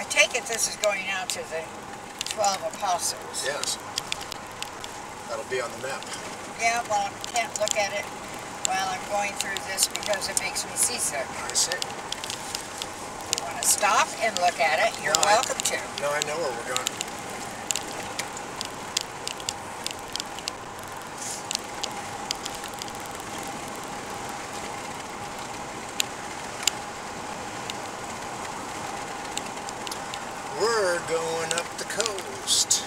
take it this is going out to the 12 apostles. Yes. That'll be on the map. Yeah, well, I can't look at it while I'm going through this because it makes me seasick. I see. If you want to stop and look at it, you're welcome to. No, I know where we're going. We're going up the coast.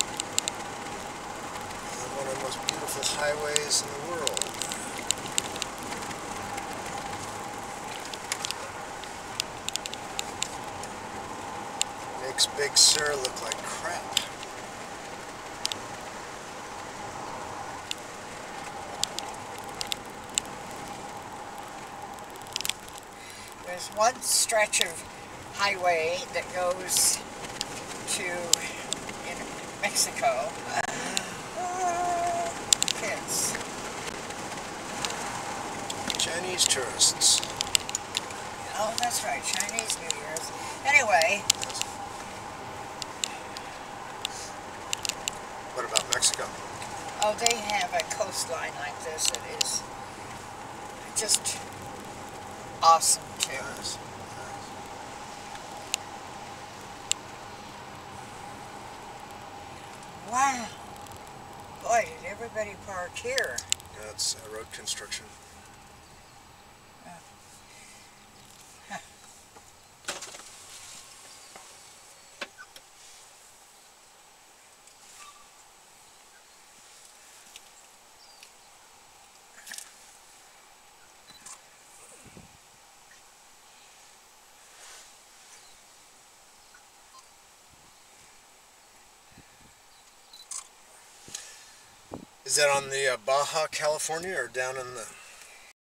One of the most beautiful highways in the world. Makes Big Sur look like crap. There's one stretch of highway that goes to in Mexico. Kids. Chinese tourists. Oh, that's right, Chinese New Year's. Anyway. What about Mexico? Oh, they have a coastline like this that is just awesome too. Nice. Wow. Boy, did everybody park here. That's road construction. Huh. Is that on the Baja California or down in the